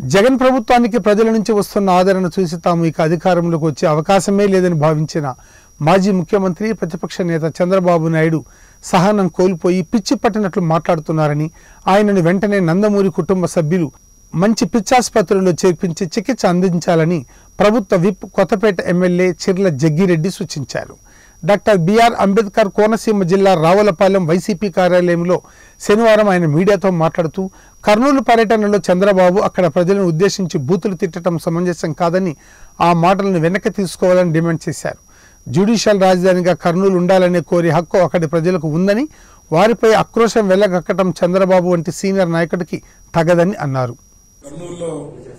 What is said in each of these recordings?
జగన్ ప్రభుత్వానికి ప్రజల నుంచి వస్తున్న ఆదరణ చూసి తాము ఇక అధికారంలోకి వచ్చే అవకాశమే లేదని భావించిన మాజీ ముఖ్యమంత్రి ప్రతిపక్ష నేత చంద్రబాబు నాయుడు సహనం కోల్పోయి పిచ్చి పట్టినట్లు మాట్లాడుతున్నారని, ఆయనను వెంటనే నందమూరి కుటుంబ సభ్యులు మంచి పిచ్చాసుపత్రిలో చేర్పించి చికిత్స అందించాలని ప్రభుత్వ విప్ కొత్తపేట ఎమ్మెల్యే చిర్ల జగ్గిరెడ్డి సూచించారు. డాక్టర్ బిఆర్ అంబేద్కర్ కోనసీమ జిల్లా రావులపాలెం వైసీపీ కార్యాలయంలో శనివారం ఆయన మీడియాతో మాట్లాడుతూ, కర్నూలు పర్యటనలో చంద్రబాబు అక్కడ ప్రజలను ఉద్దేశించి బూతులు తిట్టడం సమంజసం కాదని, ఆ మాటలను వెనక్కి తీసుకోవాలని డిమాండ్ చేశారు. జ్యుడిషియల్ రాజధానిగా కర్నూలు ఉండాలనే కోరే హక్కు అక్కడి ప్రజలకు ఉందని, వారిపై ఆక్రోశం వెళ్లగక్కటం చంద్రబాబు వంటి సీనియర్ నాయకుడికి తగదని అన్నారు. కర్నూలులో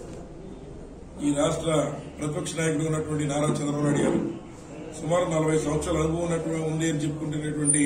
ఈ రాష్ట్ర ప్రతిపక్ష నాయకుడు ఉన్నటువంటి నారా చంద్రబాబు నాయుడు గారు సుమారు 40 సంవత్సరాల అనుభవం ఉంది అని చెప్పుకుంటున్నటువంటి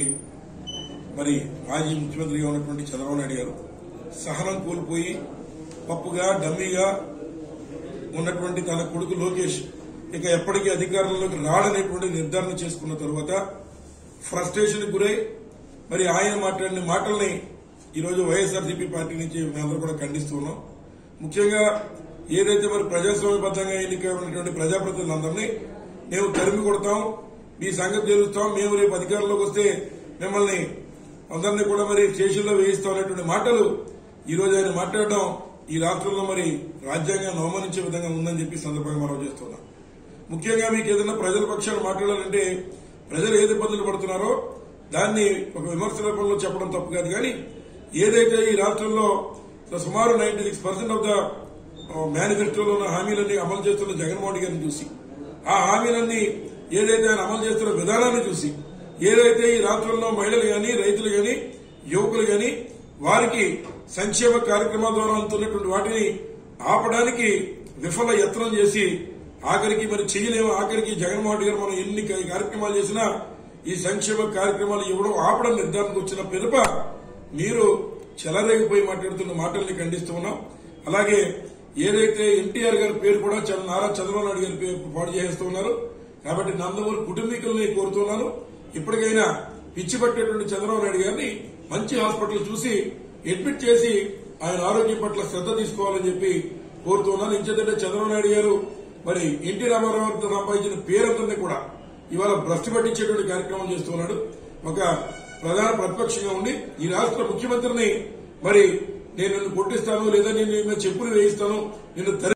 మరి మాజీ ముఖ్యమంత్రిగా ఉన్నటువంటి చంద్రబాబు నాయుడు గారు సహనం కోల్పోయి పప్పుగా డమ్మీగా ఉన్నటువంటి తన కొడుకు లోకేష్ ఇక ఎప్పటికీ అధికారంలోకి రాడనేటువంటి నిర్ధారణ చేసుకున్న తరువాత ఫ్రస్ట్రేషన్ గురై మరి ఆయన మాట్లాడిన మాటల్ని ఈరోజు వైఎస్ఆర్సీపీ పార్టీ నుంచి మేమందరూ కూడా ఖండిస్తూ ఉన్నాం. ముఖ్యంగా ఏదైతే మరి ప్రజాస్వామ్యబద్దంగా ఎన్నికైనటువంటి ప్రజాప్రతినిధులందరినీ మేము తరిమి కొడతాం, మీ సంగతి తెలుస్తాం, మేము రేపు అధికారంలోకి వస్తే మిమ్మల్ని అందరినీ కూడా మరి స్టేషన్లో వేయిస్తాం అనేటువంటి మాటలు ఈ రోజు ఆయన మాట్లాడడం ఈ రాష్ట్రంలో మరి రాజ్యాంగాన్ని అవమానించే విధంగా ఉందని చెప్పి సందర్భంగా మనం చేస్తున్నాం. ముఖ్యంగా మీకు ఏదైనా ప్రజల పక్షాన్ని మాట్లాడాలంటే ప్రజలు ఏది ఇబ్బందులు పడుతున్నారో దాన్ని ఒక విమర్శ రూపంలో చెప్పడం తప్పు కాదు. కానీ ఏదైతే ఈ రాష్ట్రంలో సుమారు 96% ఆఫ్ ద మేనిఫెస్టోలో ఉన్న హామీలన్నీ అమలు చేస్తున్న జగన్మోహన్ రెడ్డి గారిని చూసి, ఆ హామీలన్నీ ఏదైతే ఆయన అమలు చేస్తున్న విధానాన్ని చూసి, ఏదైతే ఈ రాష్ట్రంలో మహిళలు గాని, రైతులు గాని, యువకులు గాని వారికి సంక్షేమ కార్యక్రమాల ద్వారా అందుతున్నటువంటి వాటిని ఆపడానికి విఫల యత్నం చేసి ఆఖరికి మరి చేయలేము, ఆఖరికి జగన్మోహన్ రెడ్డి గారు మనం ఎన్ని కార్యక్రమాలు చేసినా ఈ సంక్షేమ కార్యక్రమాలు ఇవ్వడం ఆపడం నిర్ధారణకు వచ్చిన పిదప మీరు చెలరేగిపోయి మాట్లాడుతున్న మాటల్ని ఖండిస్తూ ఉన్నాం. అలాగే ఏదైతే ఎన్టీఆర్ గారి పేరు కూడా నారా చంద్రబాబు నాయుడు గారి పేరు పాడు చేస్తూ ఉన్నారు. కాబట్టి నందమూరి కుటుంబీకుల్ని కోరుతున్నాను, ఇప్పటికైనా పిచ్చి పట్టేటువంటి చంద్రబాబు నాయుడు గారిని మంచి హాస్పిటల్ చూసి అడ్మిట్ చేసి ఆయన ఆరోగ్యం పట్ల శ్రద్ధ తీసుకోవాలని చెప్పి కోరుతున్నాను. ఇంకేంటంటే చంద్రబాబు నాయుడు గారు మరి ఎన్టీ రామారావు సంపాదించిన పేరందరినీ కూడా ఇవాళ భ్రష్టు పట్టించేటువంటి కార్యక్రమం చేస్తున్నాడు. ఒక ప్రధాన ప్రతిపక్షంగా ఉండి ఈ రాష్ట్ర ముఖ్యమంత్రిని మరి నేను నిన్ను కొట్టిస్తాను లేదా నేను చెప్పులు వేయిస్తాను, నిన్ను